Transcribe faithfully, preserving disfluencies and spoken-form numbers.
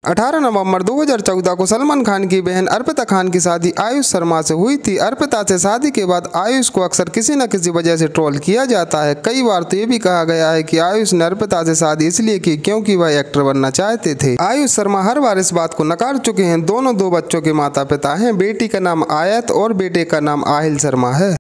अठारह नवंबर दो हज़ार चौदह को सलमान खान की बहन अर्पिता खान की शादी आयुष शर्मा से हुई थी। अर्पिता से शादी के बाद आयुष को अक्सर किसी न किसी वजह से ट्रोल किया जाता है। कई बार तो ये भी कहा गया है कि आयुष ने अर्पिता से शादी इसलिए की क्योंकि वह एक्टर बनना चाहते थे। आयुष शर्मा हर बार इस बात को नकार चुके हैं। दोनों दो बच्चों के माता पिता हैं। बेटी का नाम आयत और बेटे का नाम आहिल शर्मा है।